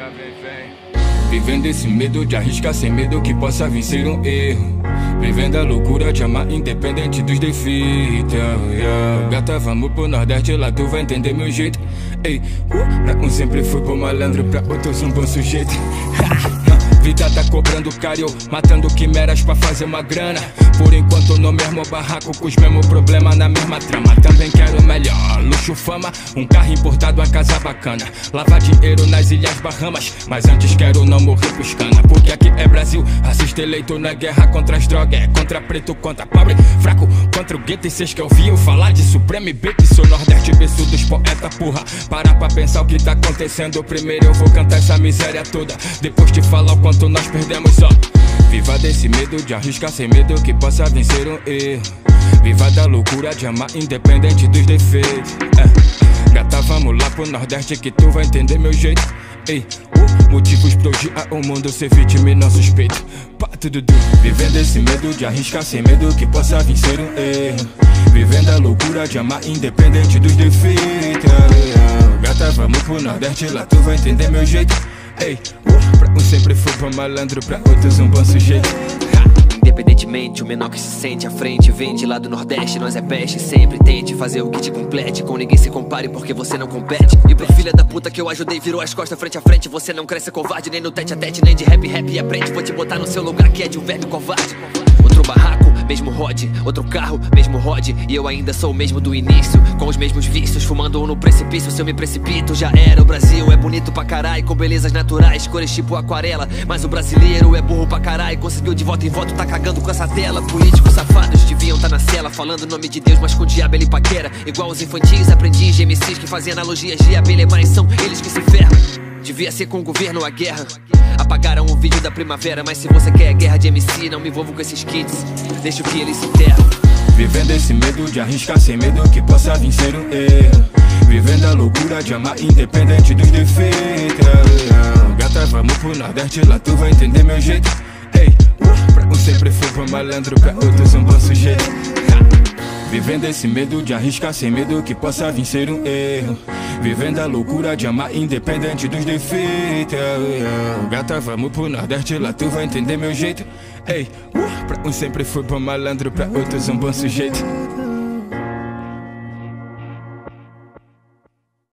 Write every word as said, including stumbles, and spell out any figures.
Yeah, vem, vem. Vivendo esse medo de arriscar sem medo que possa vencer um erro. Vivendo a loucura de amar independente dos defeitos. Yeah. Gata, vamos pro Nordeste, lá tu vai entender meu jeito. Ei, uh, pra um sempre fui pro malandro, pra outros um bom sujeito. Vida tá cobrando caro, matando quimeras pra fazer uma grana. Por enquanto no mesmo barraco, com os mesmos problemas na mesma trama. Também quero melhor, luxo, fama, um carro importado, uma casa bacana. Lavar dinheiro nas Ilhas Bahamas, mas antes quero não morrer pros cana. Porque aqui é Brasil, racista eleito na guerra contra as drogas. É contra preto, contra pobre, fraco, contra o gueto. E cês que ouviam falar de Supremo e Beat. Sou Nordeste, berço dos poetas, porra. Parar pra pensar o que tá acontecendo. Primeiro eu vou cantar essa miséria toda, depois te falar o quanto nós perdemos só. Viva desse medo de arriscar sem medo que possa vencer um erro. Viva da loucura de amar independente dos defeitos. É. Gata, vamos lá pro Nordeste que tu vai entender meu jeito. Ei, uh, motivos pra odiar o mundo, ser vítima e não suspeito. Pá, tudo du. Vivendo esse medo de arriscar sem medo que possa vencer um erro. Vivendo a loucura de amar independente dos defeitos. Gata, vamos pro Nordeste, lá tu vai entender meu jeito. Ei, uh, pra um sempre fui pra malandro, pra outros um bom sujeito. Independentemente, o menor que se sente à frente vem de lá do Nordeste, nós é peste. Sempre tente fazer o que te complete, com ninguém se compare porque você não compete. E pro filho da puta que eu ajudei virou as costas frente a frente. Você não cresce covarde, nem no tete a tete, nem de rap rap e aprende. Vou te botar no seu lugar que é de um verme covarde. Outro barraco, mesmo rod, outro carro, mesmo rod. E eu ainda sou o mesmo do início, com os mesmos vícios, fumando um no precipício. Se eu me precipito, já era. O Brasil é bonito pra caralho, com belezas naturais, cores tipo aquarela. Mas o brasileiro é burro pra caralho, conseguiu de volta em volta, tá cagando com essa tela. Políticos safados deviam tá na cela, falando o nome de Deus, mas com o diabo ele paquera. Igual os infantis, aprendiz de M Cs que fazem analogias de abelha, mas são eles que se ferram. Devia ser com o governo a guerra. Apagaram o vídeo da primavera, mas se você quer guerra de M C, não me envolvo com esses kids, deixa que eles se enterram. Vivendo esse medo de arriscar sem medo que possa vencer um erro. Vivendo a loucura de amar independente dos defeitos. Gata, vamos pro Nordeste, lá tu vai entender meu jeito. Ei, uh, pra um sempre fui pro malandro, pra outros um bom sujeito. Vivendo esse medo de arriscar sem medo que possa vencer um erro. Vivendo a loucura de amar independente dos defeitos. Gata, vamos pro Nordeste, lá tu vai entender meu jeito. Ei, uh, pra um sempre fui pro malandro, pra outros um bom sujeito.